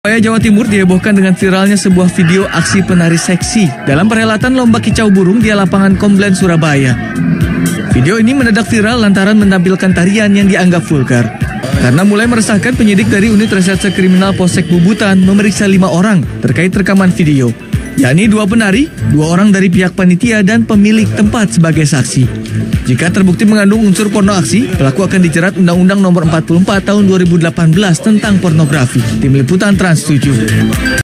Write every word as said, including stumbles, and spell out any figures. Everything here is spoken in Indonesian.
Surabaya, Jawa Timur dihebohkan dengan viralnya sebuah video aksi penari seksi dalam perhelatan lomba kicau burung di lapangan Combland, Surabaya. Video ini mendadak viral lantaran menampilkan tarian yang dianggap vulgar. Karena mulai meresahkan, penyidik dari Unit Reserse Kriminal Polsek Bubutan memeriksa lima orang terkait rekaman video, yakni dua penari, dua orang dari pihak panitia, dan pemilik tempat sebagai saksi. Jika terbukti mengandung unsur porno aksi, pelaku akan dijerat Undang-Undang Nomor empat puluh empat Tahun dua ribu delapan belas tentang pornografi. Tim Liputan Trans tujuh.